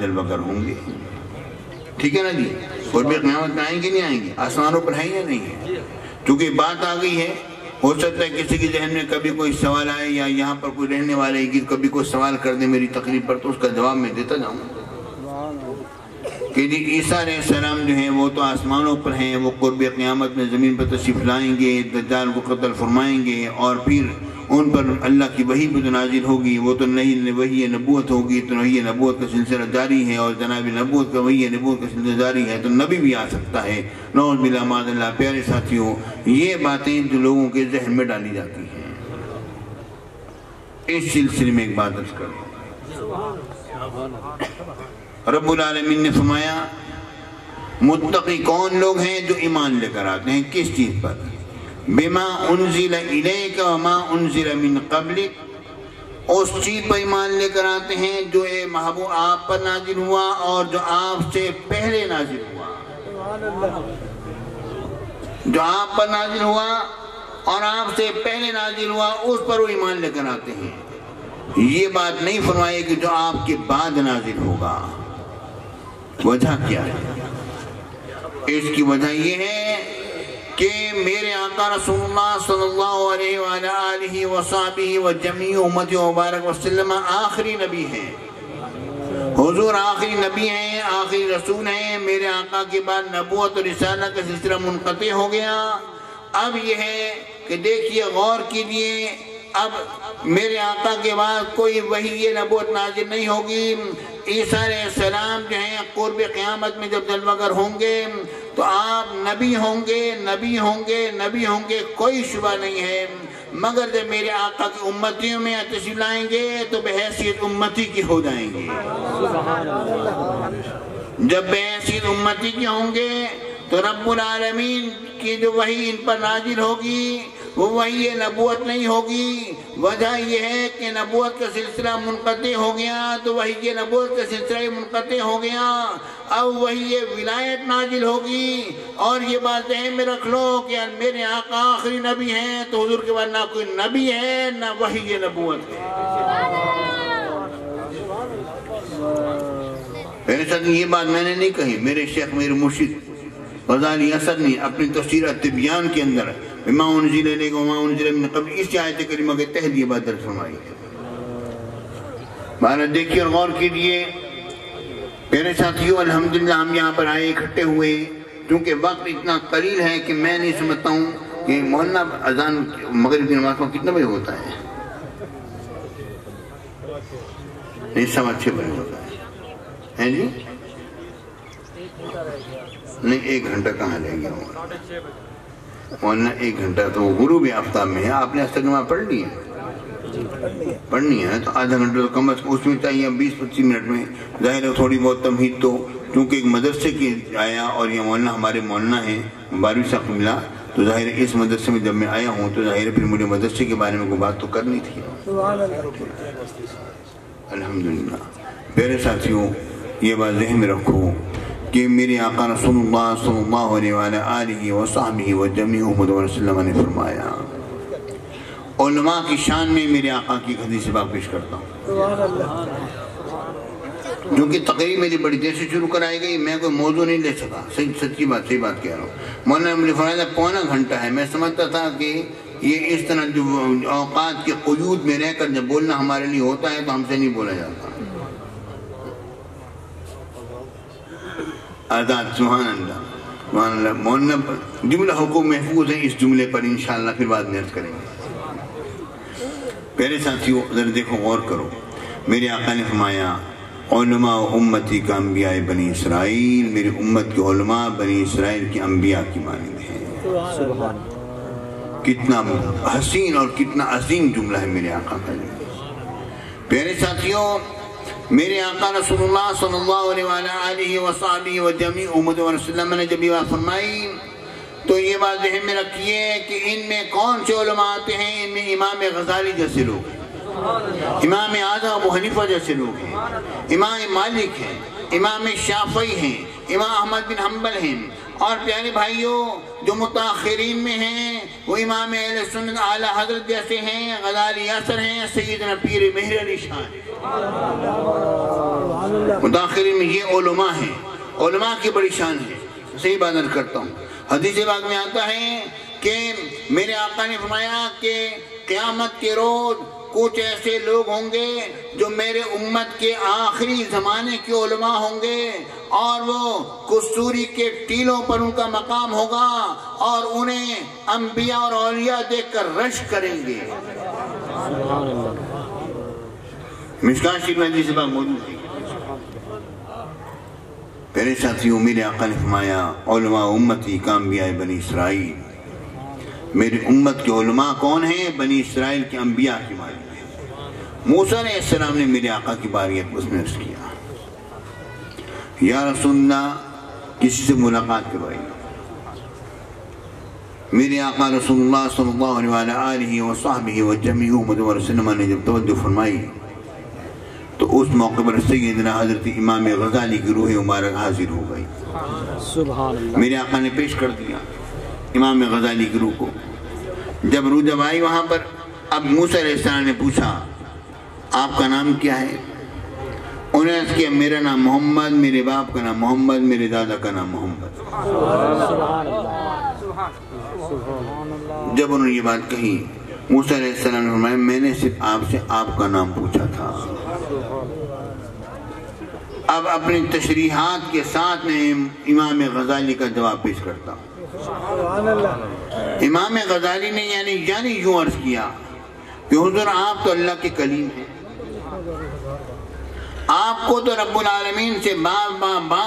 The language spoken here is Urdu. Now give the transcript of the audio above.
جلوہ گر ہوں گے، ٹھیک ہے نا جی؟ اور بھی قیامت میں آئیں گے نہیں آئیں گے؟ آسمانوں پر ہیں یا نہیں ہے؟ چونکہ بات آ گئی ہے، ہو سکتا ہے کسی کے ذہن میں کبھی کوئی سوال آئے یا یہاں پر کوئی رہنے والے کی کبھی کوئی سوال کر دے میری تقریر پر، تو اس کا جواب میں دیتا جاؤں کہ جی عیسیٰ علیہ السلام جو ہیں وہ تو آسمانوں پر ہیں، وہ قرب قیامت میں زمین پر تشریف لائیں گے، دجال کو قتل فرمائیں گے، اور پھر ان پر اللہ کی وحی بھی نازل ہوگی، وہ تو نئی وحی نبوت ہوگی، تو وحی نبوت کا سلسلہ جاری ہے، اور جناب نبوت کا وحی نبوت کا سلسلہ جاری ہے، تو نبی بھی آ سکتا ہے، نعوذ باللہ معاذ اللہ۔ پیارے ساتھیوں، یہ باتیں جو لوگوں کے ذہن میں ڈالی جاتی ہیں، اس سلسلے میں ایک بات عرض کروں۔ رب العالمین نے فرمایا متقی کون لوگ ہیں؟ جو ایمان لے کر آتے ہیں کس چیز پر؟ بما انزل الیک وما انزل من قبلک، اس چیز پر ایمان لے کر آتے ہیں جو اے محبوب آپ پر نازل ہوا اور جو آپ سے پہلے نازل ہوا، جو آپ پر نازل ہوا اور آپ سے پہلے نازل ہوا اس پر وہ ایمان لے کر آتے ہیں۔ یہ بات نہیں فرمائی کہ جو آپ کے بعد نازل ہوگا۔ وجہ کیا ہے؟ اس کی وجہ یہ ہے کہ میرے آقا رسول اللہ صلی اللہ علیہ وآلہ وصحبہ و جمیع امت مبارک وسلم آخری نبی ہیں، حضور آخری نبی ہیں، آخری رسول ہیں۔ میرے آقا کے بعد نبوت اور رسالت کا سلسلہ منقطع ہو گیا۔ اب یہ ہے کہ دیکھیے غور کیجئے، اب میرے آقا کے بعد کوئی وحی نبوت نازل نہیں ہوگی۔ عیسیٰ علیہ السلام جو ہیں قرب قیامت میں جب جلوہ گر ہوں گے تو آپ نبی ہوں گے، نبی ہوں گے، نبی ہوں گے، کوئی شبہ نہیں ہے، مگر جب میرے آقا کی امتیوں میں تشریف لائیں گے تو بحیثیت امتی کی ہو جائیں گے۔ جب بحیثیت امتی کی ہوں گے تو رب العالمین کی جو وحی ان پر نازل ہوگی وہ وحی نبوت نہیں ہوگی۔ وجہ یہ ہے کہ نبوت کا سلسلہ منقطع ہو گیا، تو وحی نبوت کا سلسلہ منقطع ہو گیا، اب وحی ولایت نازل ہوگی۔ اور یہ بات ذہن میں رکھ لو کہ میرے آقا آخری نبی ہیں، تو حضور کے بعد نہ کوئی نبی ہے نہ وحی نبوت ہے۔ میرے ساتھ یہ بات میں نے نہیں کہی، میرے شیخ میرے مرشد غزالی اسد نے اپنی تفسیر التبیان کے اندر بما انزل الیک وما انزل من قبل اس آیت کریمہ کے تحت یہ بات درج فرمائی ہے۔ مانا دیکھیے اور غور کیجئے میرے ساتھیوں، الحمدللہ ہم یہاں پر آئے اکٹھے ہوئے، کیونکہ وقت اتنا قلیل ہے کہ میں نہیں سمجھتا ہوں کہ محلہ اذان مغرب کی نماز کو کتنا بجے ہوتا ہے؟ نہیں، 6:15 بجے ہوتا ہے جی؟ نہیں، 1 گھنٹہ کہاں لے گیا ہوں، ورنہ 1 گھنٹہ تو غروب آفتاب میں ہے۔ آپ نے اصل نماز پڑھ لی ہے؟ پڑھنی ہے تو آدھا گھنٹہ تو کم از کم اس میں چاہیے، 20-25 منٹ میں۔ ظاہر ہے تھوڑی بہت تمہید تو کیونکہ ایک مدرسے کی آیا اور یہ مولانا ہمارے مولانا ہیں 12ویں صاحب کو ملا، تو ظاہر ہے اس مدرسے میں جب میں آیا ہوں تو ظاہر ہے پھر مجھے مدرسے کے بارے میں کوئی بات تو کرنی تھی۔ الحمدللہ پیارے ساتھیوں، یہ بات ذہن میں رکھو کہ میرے آقا رسول اللہ صلی اللہ علیہ وآلہ وصحبہ و جمیع امت وسلم نے فرمایا، علماء کی شان میں میرے آقا کی حدیث پاک پیش کرتا ہوں، جو کہ تقریر میری بڑی دیر سے شروع کرائی گئی، میں کوئی موضوع نہیں لے سکا، سچی بات کہہ رہا ہوں۔ مولانا مجھے فرمایا 1.25 گھنٹہ ہے، میں سمجھتا تھا کہ یہ اس طرح جو اوقات کے قیود میں رہ کر جب بولنا ہمارے لیے ہوتا ہے تو ہم سے نہیں بولا جاتا۔ آزاد، سبحان اللہ، سبحان اللہ۔ مولانا جملہ حقوق محفوظ ہے، اس جملے پر انشاءاللہ پھر بعد میں عرض کریں گے۔ پہلے ساتھیوں ذرا دیکھو، غور کرو، میرے آقا نے فرمایا علماء امتی کا انبیاء بنی اسرائیل، میری امت کے علماء بنی اسرائیل کی انبیاء کی مانند ہیں۔ کتنا حسین اور کتنا عظیم جملہ ہے میرے آقا کا۔ پیارے ساتھیوں، میرے آقا رسول اللہ صلی اللہ علیہ وآلہ وصحبہ و جمیع امت وسلم نے جب یہ بات فرمائی تو یہ بات ذہن میں رکھیے کہ ان میں کون سے علماء آتے ہیں؟ ان میں امام غزالی جیسے لوگ ہیں، امام اعظم ابو حنیفہ جیسے لوگ ہیں، امام مالک ہیں، امام شافعی ہیں، امام احمد بن حنبل ہیں، اور پیارے بھائیوں جو متاخرین میں ہیں وہ امام اہل سنت اعلی حضرت جیسے ہیں، غزالی یاسر ہیں، سیدنا پیر مہر علی شاہ ہیں۔ متاخرین میں یہ علماء ہیں، علماء کی بڑی شان ہے۔ صحیح بات کرتا ہوں، حدیث پاک میں آتا ہے کہ میرے آقا نے فرمایا کہ قیامت کے روز کچھ ایسے لوگ ہوں گے جو میرے امت کے آخری زمانے کے علماء ہوں گے، اور وہ کستوری کے ٹیلوں پر ان کا مقام ہوگا اور انہیں انبیاء اور اولیاء دیکھ کر رشک کریں گے۔ مشکاہ شریف میں حدیث پاک موجود ہے۔ پہلے ساتھیوں، میرے آقا نے فرمایا علماء امتی کانبیاء بنی اسرائیل، میری امت کے علماء کون ہیں؟ بنی اسرائیل کے انبیاء کی باری میں۔ موسیٰ علیہ السلام نے میرے آقا کی باریت اس میں عرض کیا، یا رسول اللہ کسی سے ملاقات کروائی۔ میرے آقا رسول اللہ صلی اللہ علیہ وصحبہ وجميع امت وسلم نے جب توجہ فرمائی تو اس موقع پر سیدنا حضرت امام غزالی کی روح مبارک حاضر ہو گئی۔ سبحان اللہ۔ میرے آقا نے پیش کر دیا امام غزالی کی روح کو۔ جب آئی وہاں پر، اب موسیٰ علیہ السلام نے پوچھا آپ کا نام کیا ہے؟ انہوں نے عرض کیا میرا نام محمد، میرے باپ کا نام محمد، میرے دادا کا نام محمد۔ جب انہوں نے یہ بات کہی، موسیٰ علیہ السلام نے فرمایا میں نے صرف آپ سے آپ کا نام پوچھا تھا۔ اب اپنی تشریحات کے ساتھ میں امام غزالی کا جواب پیش کرتا ہوں۔ امام غزالی نے یعنی یوں عرض کیا کہ حضور آپ تو اللہ کے کلیم ہیں، آپ کو تو رب العالمین سے بار